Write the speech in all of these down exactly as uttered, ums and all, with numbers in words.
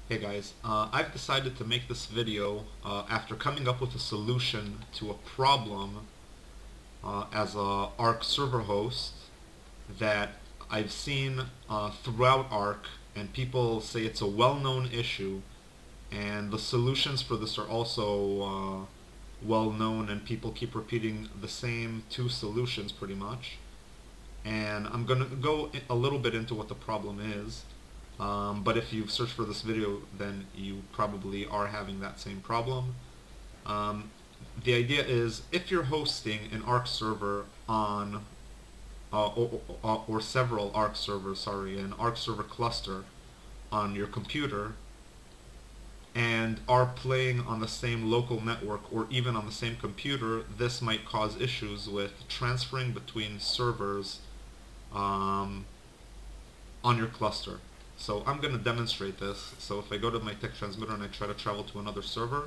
Hey guys, uh, I've decided to make this video uh, after coming up with a solution to a problem uh, as a Ark server host that I've seen uh, throughout Ark, and people say it's a well-known issue, and the solutions for this are also uh, well-known, and people keep repeating the same two solutions pretty much. And I'm going to go a little bit into what the problem is. Um, but if you search for this video, then you probably are having that same problem. Um, the idea is if you're hosting an Ark server on, uh, or, or, or several Ark servers, sorry, an Ark server cluster on your computer, and are playing on the same local network or even on the same computer, this might cause issues with transferring between servers um, on your cluster. So I'm going to demonstrate this. So if I go to my tech transmitter and I try to travel to another server,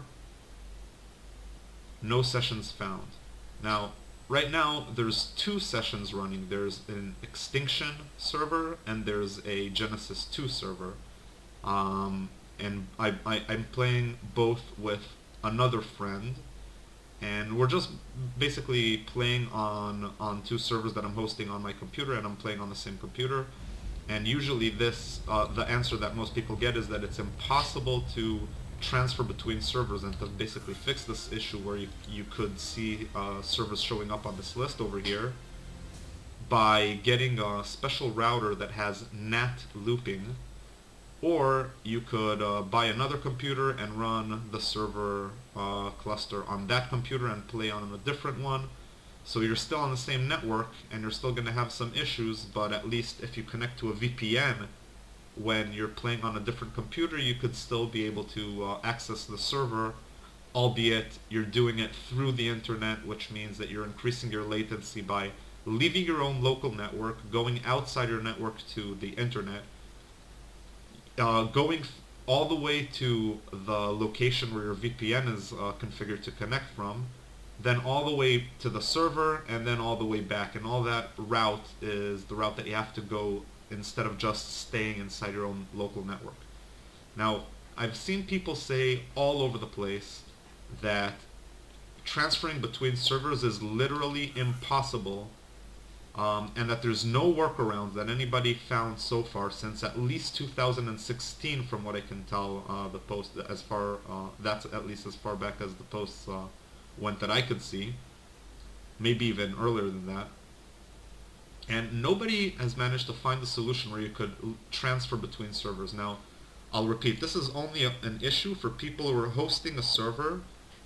no sessions found. Now, right now there's two sessions running. There's an Extinction server and there's a Genesis two server. Um, and I, I, I'm playing both with another friend, and we're just basically playing on, on two servers that I'm hosting on my computer, and I'm playing on the same computer. And usually this, uh, the answer that most people get is that it's impossible to transfer between servers, and to basically fix this issue where you, you could see uh, servers showing up on this list over here by getting a special router that has N A T looping, or you could uh, buy another computer and run the server uh, cluster on that computer and play on a different one. So you're still on the same network, and you're still going to have some issues, but at least if you connect to a V P N when you're playing on a different computer, you could still be able to uh, access the server, albeit you're doing it through the internet, which means that you're increasing your latency by leaving your own local network, going outside your network to the internet, uh, going all the way to the location where your V P N is uh, configured to connect from, then all the way to the server, and then all the way back. And all that route is the route that you have to go instead of just staying inside your own local network. Now, I've seen people say all over the place that transferring between servers is literally impossible, um, and that there's no workarounds that anybody found so far since at least two thousand sixteen, from what I can tell, uh, the post as far, uh, that's at least as far back as the posts uh, went that I could see, maybe even earlier than that. And nobody has managed to find a solution where you could transfer between servers. Now, I'll repeat, this is only a, an issue for people who are hosting a server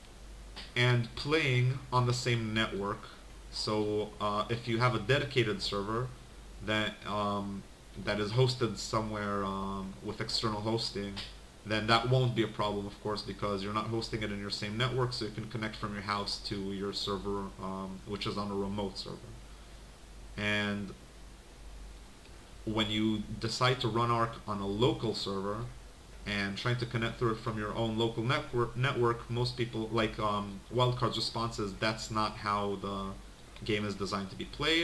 and playing on the same network. So uh, if you have a dedicated server that um, that is hosted somewhere um, with external hosting, then that won't be a problem, of course, because you're not hosting it in your same network, so you can connect from your house to your server, um, which is on a remote server. And when you decide to run Ark on a local server and trying to connect through it from your own local network, network most people, like um, Wildcard's response is that's not how the game is designed to be played,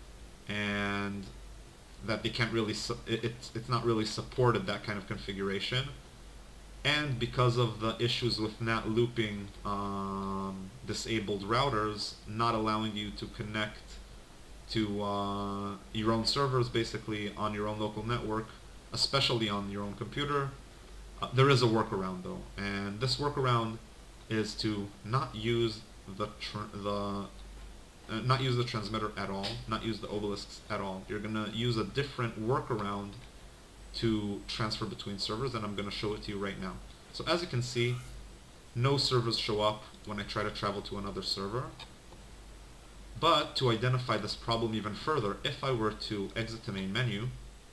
and that they can't really, su it, it's, it's not really supported, that kind of configuration. And because of the issues with N A T looping, um, disabled routers not allowing you to connect to uh, your own servers basically on your own local network, especially on your own computer, uh, there is a workaround though. And this workaround is to not use the tr the uh, not use the transmitter at all, not use the obelisks at all. You're gonna use a different workaround to transfer between servers, and I'm going to show it to you right now. So as you can see, no servers show up when I try to travel to another server. But to identify this problem even further, if I were to exit the main menu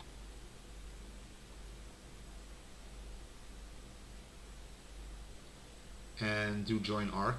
and do join Ark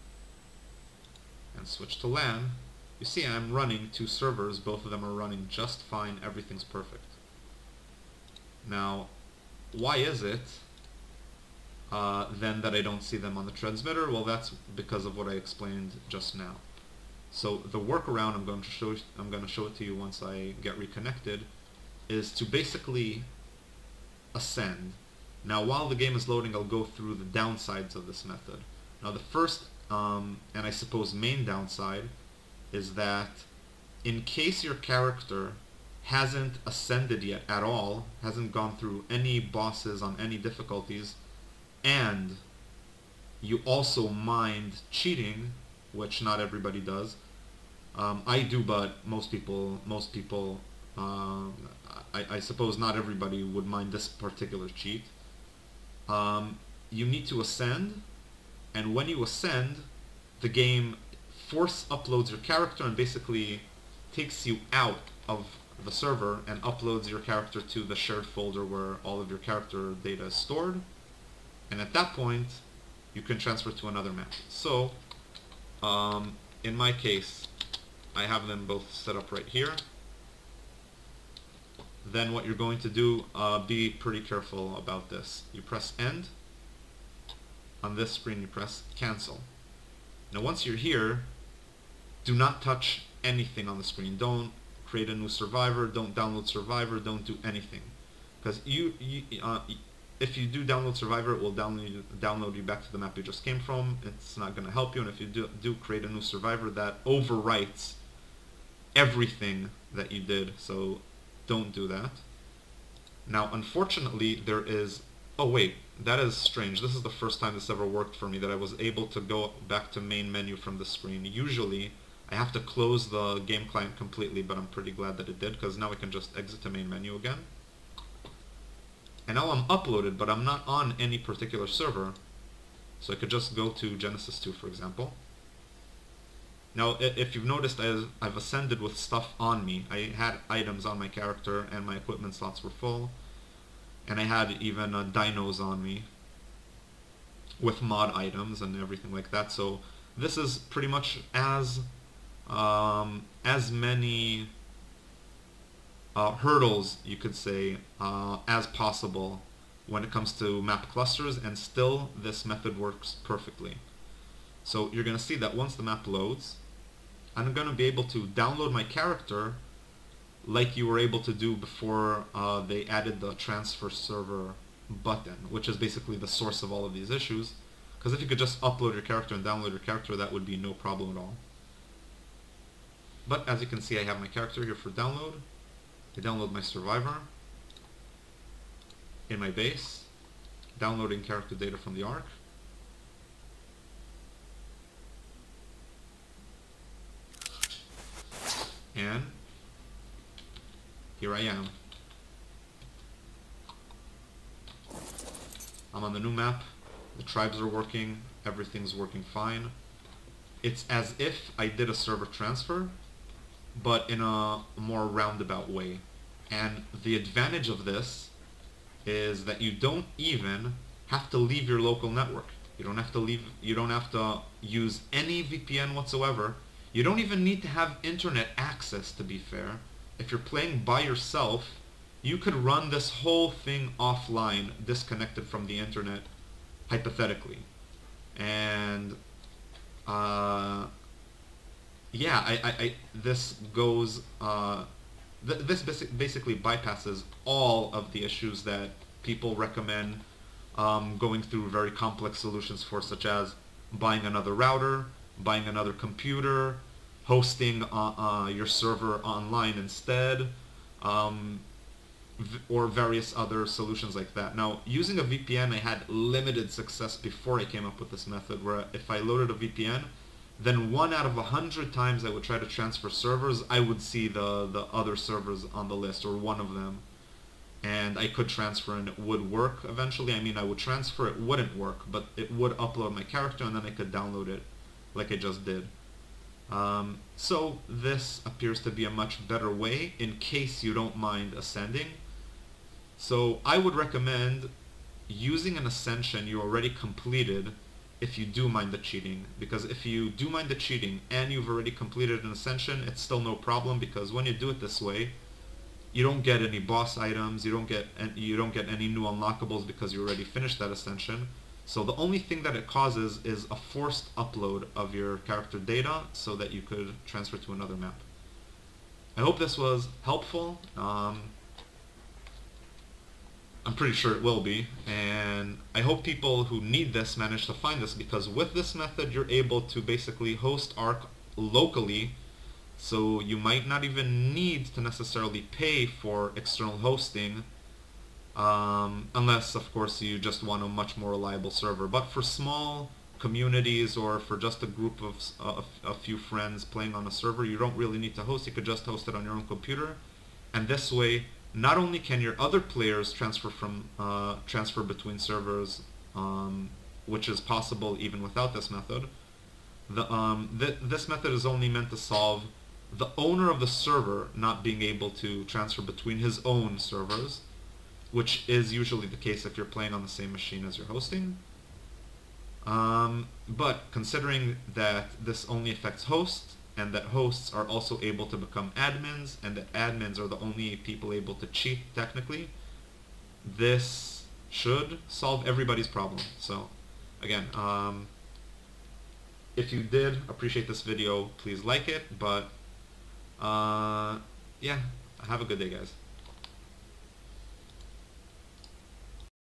and switch to LAN, you see I'm running two servers, both of them are running just fine, everything's perfect. Now, why is it uh, then that I don't see them on the transmitter? Well, that's because of what I explained just now. So the workaround, I'm going to show I'm going to show it to you once I get reconnected, is to basically ascend. Now, while the game is loading, I'll go through the downsides of this method. Now, the first, um, and I suppose main downside, is that in case your character hasn't ascended yet at all, hasn't gone through any bosses on any difficulties, and you also mind cheating, which not everybody does. Um, I do, but most people, most people, uh, I, I suppose not everybody would mind this particular cheat. Um, you need to ascend, and when you ascend, the game force uploads your character and basically takes you out of the server and uploads your character to the shared folder where all of your character data is stored. And at that point, you can transfer to another map. So, um, in my case, I have them both set up right here. Then what you're going to do, uh, be pretty careful about this. You press end. On this screen, you press cancel. Now, once you're here, do not touch anything on the screen. Don't create a new survivor. Don't download survivor. Don't do anything, because you, you uh, if you do download survivor, it will download you, download you back to the map you just came from. It's not going to help you. And if you do, do create a new survivor, that overwrites everything that you did. So don't do that. Now, unfortunately, there is... Oh, wait. That is strange. This is the first time this ever worked for me, that I was able to go back to main menu from the screen. Usually, I have to close the game client completely, but I'm pretty glad that it did, because now I can just exit to main menu again. And now I'm uploaded, but I'm not on any particular server. So I could just go to Genesis two, for example. Now, if you've noticed, I've ascended with stuff on me. I had items on my character, and my equipment slots were full. And I had even uh, dinos on me with mod items and everything like that. So this is pretty much as um, as many uh, hurdles, you could say, uh, as possible when it comes to map clusters, and still this method works perfectly. So you're going to see that once the map loads, I'm going to be able to download my character like you were able to do before uh, they added the transfer server button, which is basically the source of all of these issues. Because if you could just upload your character and download your character, that would be no problem at all. But as you can see, I have my character here for download. I download my survivor in my base, downloading character data from the Ark. And here I am. I'm on the new map. The tribes are working. Everything's working fine. It's as if I did a server transfer, but in a more roundabout way. And the advantage of this is that you don't even have to leave your local network. You don't have to leave, you don't have to use any V P N whatsoever. You don't even need to have internet access, to be fair. If you're playing by yourself, you could run this whole thing offline, disconnected from the internet, hypothetically. And uh, yeah, I, I, I this goes uh, th this basic, basically bypasses all of the issues that people recommend um, going through very complex solutions for, such as buying another router, buying another computer, hosting uh, uh, your server online instead, um, v or various other solutions like that. Now, using a V P N, I had limited success before I came up with this method, where if I loaded a V P N, then one out of a hundred times I would try to transfer servers, I would see the, the other servers on the list, or one of them, and I could transfer and it would work eventually. I mean, I would transfer, it wouldn't work, but it would upload my character and then I could download it like I just did. Um, so this appears to be a much better way in case you don't mind ascending. So I would recommend using an ascension you already completed if you do mind the cheating, because if you do mind the cheating and you've already completed an ascension, it's still no problem, because when you do it this way, you don't get any boss items, you don't get you don't get any new unlockables because you already finished that ascension. So the only thing that it causes is a forced upload of your character data so that you could transfer to another map. I hope this was helpful. Um, I'm pretty sure it will be, and I hope people who need this manage to find this, because with this method you're able to basically host Ark locally, so you might not even need to necessarily pay for external hosting, um, unless of course you just want a much more reliable server. But for small communities or for just a group of uh, a few friends playing on a server, you don't really need to host. You could just host it on your own computer, and this way not only can your other players transfer from uh, transfer between servers, um, which is possible even without this method. The um, th this method is only meant to solve the owner of the server not being able to transfer between his own servers, which is usually the case if you're playing on the same machine as you're hosting. Um, but considering that this only affects hosts, and that hosts are also able to become admins, and that admins are the only people able to cheat technically, this should solve everybody's problem. So again, um, if you did appreciate this video, please like it, but uh, yeah, have a good day, guys.